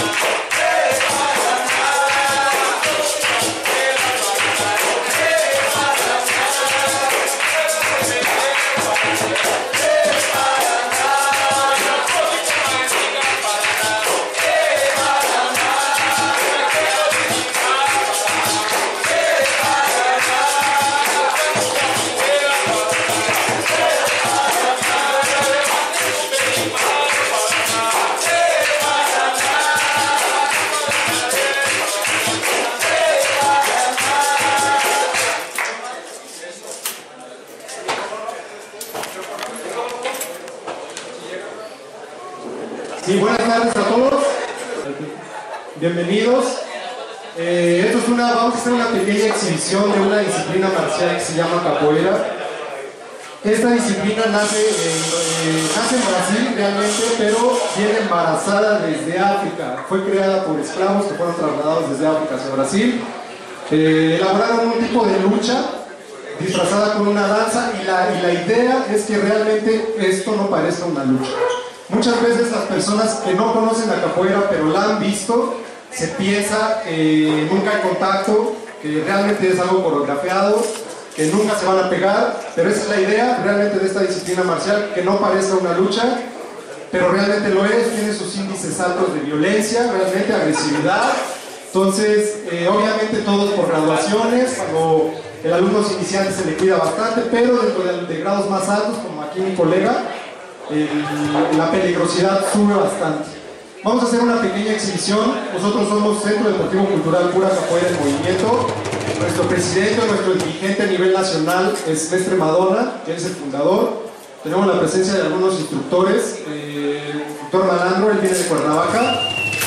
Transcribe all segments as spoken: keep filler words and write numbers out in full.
Sí, buenas tardes a todos. Bienvenidos. Eh, esto es una, vamos a hacer una pequeña exhibición de una disciplina marcial que se llama capoeira. Esta disciplina nace, eh, eh, nace en Brasil realmente, pero viene embarazada desde África. Fue creada por esclavos que fueron trasladados desde África hacia Brasil. Eh, elaboraron un tipo de lucha disfrazada con una danza y la, y la idea es que realmente esto no parezca una lucha. Muchas veces las personas que no conocen la capoeira pero la han visto, se piensa que nunca hay contacto, que realmente es algo coreografiado, que nunca se van a pegar, pero esa es la idea realmente de esta disciplina marcial, que no parezca una lucha, pero realmente lo es, tiene sus índices altos de violencia, realmente agresividad. Entonces, eh, obviamente todos por graduaciones, cuando el alumno iniciante se le cuida bastante, pero dentro de, de grados más altos, como aquí mi colega, el, la peligrosidad sube bastante. Vamos a hacer una pequeña exhibición. Nosotros somos Centro Deportivo Cultural Pura Capoeira en Movimiento. Nuestro presidente, nuestro dirigente a nivel nacional es Mestre Madonna, que es el fundador. Tenemos la presencia de algunos instructores. Eh, el instructor Malandro, él viene de Cuernavaca.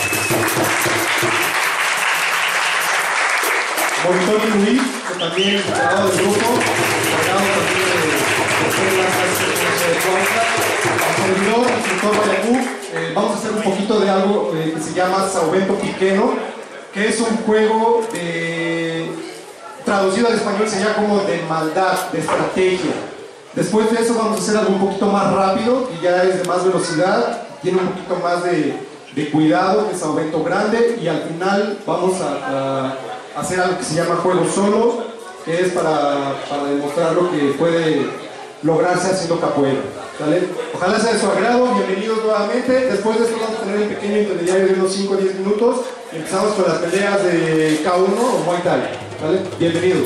Monitor Luis, que también es encargado del grupo, encargado también de las clases de Cuautla. El servidor, el instructor Bayacú. Eh, vamos a hacer un poquito de algo eh, que se llama Saubento Piqueno, que es un juego de, traducido al español sería como de maldad, de estrategia. Después de eso vamos a hacer algo un poquito más rápido, que ya es de más velocidad, tiene un poquito más de, de cuidado, que es Saubento Grande, y al final vamos a, a hacer algo que se llama Juego Solo, que es para, para demostrar lo que puede lograrse haciendo capoeira. ¿Vale? Ojalá sea de su agrado, bienvenidos nuevamente. Después de esto vamos a tener un pequeño intermediario de unos cinco a diez minutos y empezamos con las peleas de K uno o Muay Thai. ¿Vale? Bienvenidos.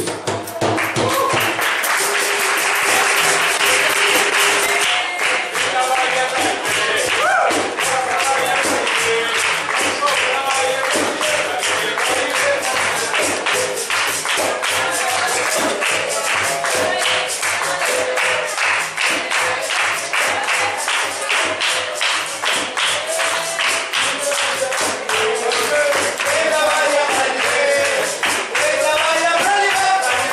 Vaya,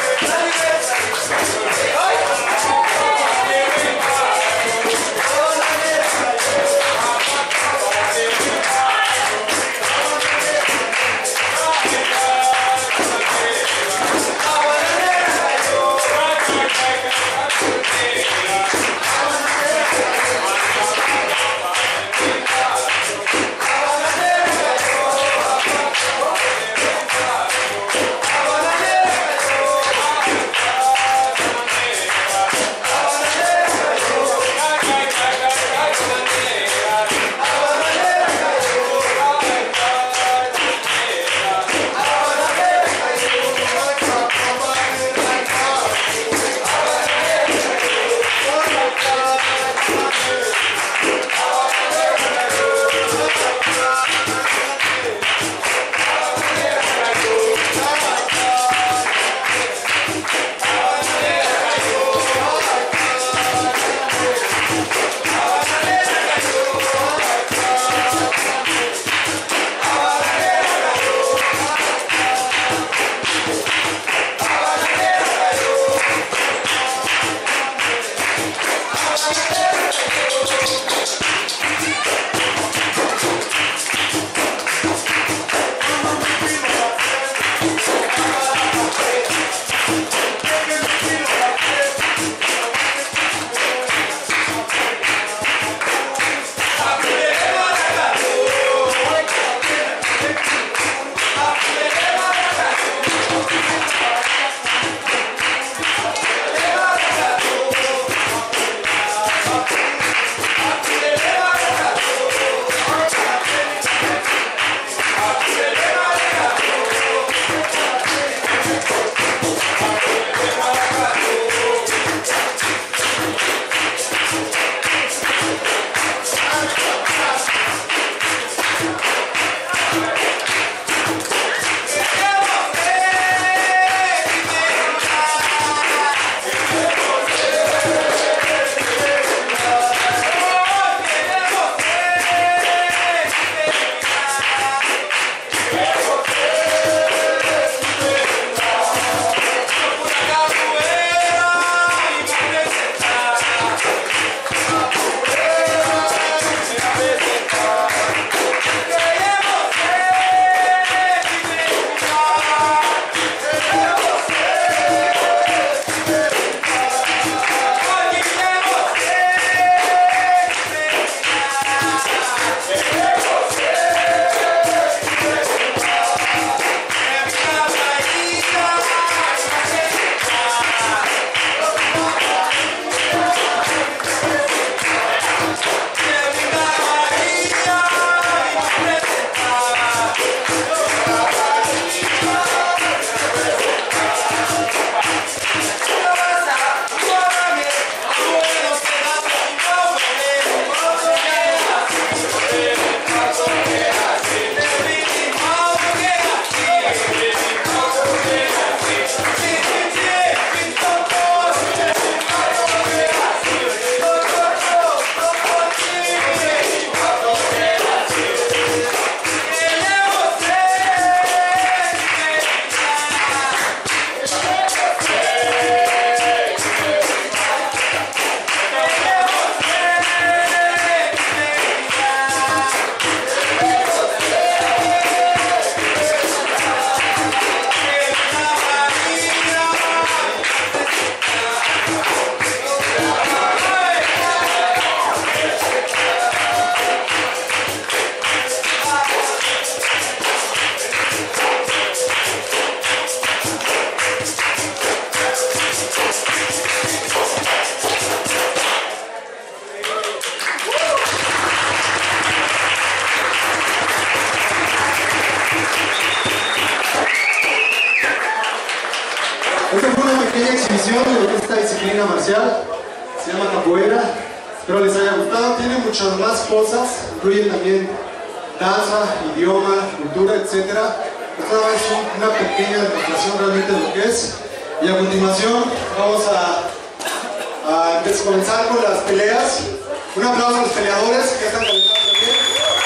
disciplina marcial, se llama capoeira. Espero les haya gustado. Tiene muchas más cosas, incluye también danza, idioma, cultura, etcétera. Esta es una pequeña demostración realmente de lo que es. Y a continuación vamos a, a comenzar con las peleas. Un aplauso a los peleadores que están calentando también.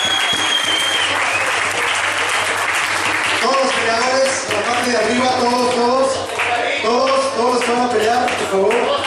Todos los peleadores, la parte de arriba, todos, todos, todos, todos van a pelear, por favor.